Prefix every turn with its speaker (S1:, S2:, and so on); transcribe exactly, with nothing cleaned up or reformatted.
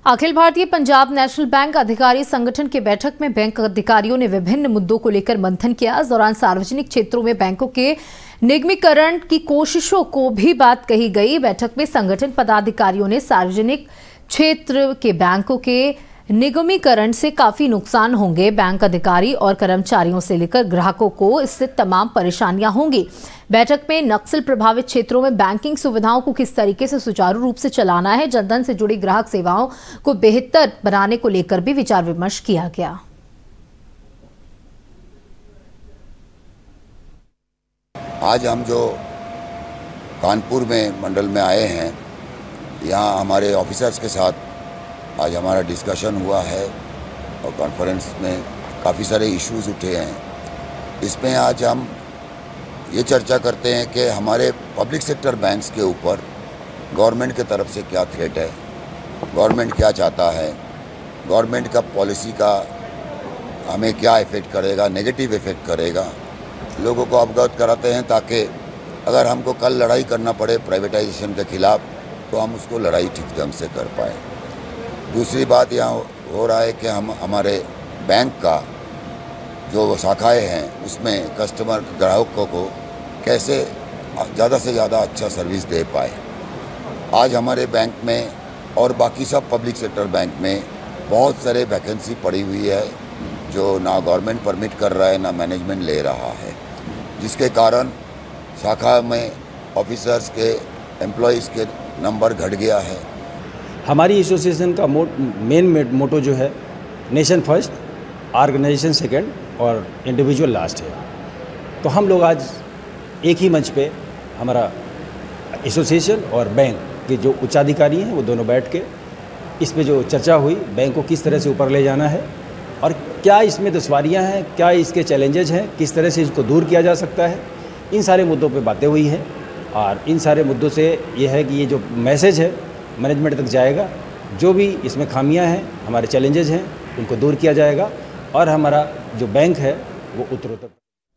S1: Akhil Bharatiya Punjab national bank अधिकारी संगठन की बैठक में बैंक अधिकारियों ने विभिन्न मुद्दों को लेकर मंथन किया। इस दौरान सार्वजनिक क्षेत्रों में बैंकों के निगमीकरण की कोशिशों को भी बात कही गई। बैठक में संगठन पदाधिकारियों ने सार्वजनिक क्षेत्र के बैंकों के निगमीकरण से काफी नुकसान होंगे। बैंक अधिकारी और कर्मचारियों से लेकर ग्राहकों को इससे तमाम परेशानियां होंगी। बैठक में नक्सल प्रभावित क्षेत्रों में बैंकिंग सुविधाओं को किस तरीके से सुचारू रूप से चलाना है, जनधन से जुड़ी ग्राहक सेवाओं को बेहतर बनाने को लेकर भी विचार विमर्श किया गया।
S2: आज हम जो कानपुर में मंडल में आए हैं, यहाँ हमारे ऑफिसर्स के साथ आज हमारा डिस्कशन हुआ है और कॉन्फ्रेंस में काफ़ी सारे इश्यूज उठे हैं। इसमें आज हम ये चर्चा करते हैं कि हमारे पब्लिक सेक्टर बैंक्स के ऊपर गवर्नमेंट की तरफ से क्या थ्रेट है, गवर्नमेंट क्या चाहता है, गवर्नमेंट का पॉलिसी का हमें क्या इफ़ेक्ट करेगा, नेगेटिव इफ़ेक्ट करेगा। लोगों को अवगत कराते हैं ताकि अगर हमको कल लड़ाई करना पड़े प्राइवेटाइजेशन के खिलाफ तो हम उसको लड़ाई ठीक ढंग से कर पाएँ। दूसरी बात यहाँ हो रहा है कि हम हमारे बैंक का जो शाखाएं हैं उसमें कस्टमर ग्राहकों को कैसे ज़्यादा से ज़्यादा अच्छा सर्विस दे पाए। आज हमारे बैंक में और बाकी सब पब्लिक सेक्टर बैंक में बहुत सारे वैकेंसी पड़ी हुई है जो ना गवर्नमेंट परमिट कर रहा है ना मैनेजमेंट ले रहा है, जिसके कारण शाखा में ऑफिसर्स के एम्प्लॉयज़ के नंबर घट गया है।
S3: हमारी एसोसिएशन का मेन मोटो जो है नेशन फर्स्ट, ऑर्गेनाइजेशन सेकंड और इंडिविजुअल लास्ट है। तो हम लोग आज एक ही मंच पे हमारा एसोसिएशन और बैंक के जो उच्चाधिकारी हैं वो दोनों बैठ के इस पे जो चर्चा हुई, बैंक को किस तरह से ऊपर ले जाना है और क्या इसमें दुश्वारियाँ हैं, क्या इसके चैलेंजेज हैं, किस तरह से इसको दूर किया जा सकता है, इन सारे मुद्दों पे बातें हुई हैं। और इन सारे मुद्दों से ये है कि ये जो मैसेज है मैनेजमेंट तक जाएगा, जो भी इसमें खामियां हैं, हमारे चैलेंजेज हैं, उनको दूर किया जाएगा और हमारा जो बैंक है वो उत्तरोत्तर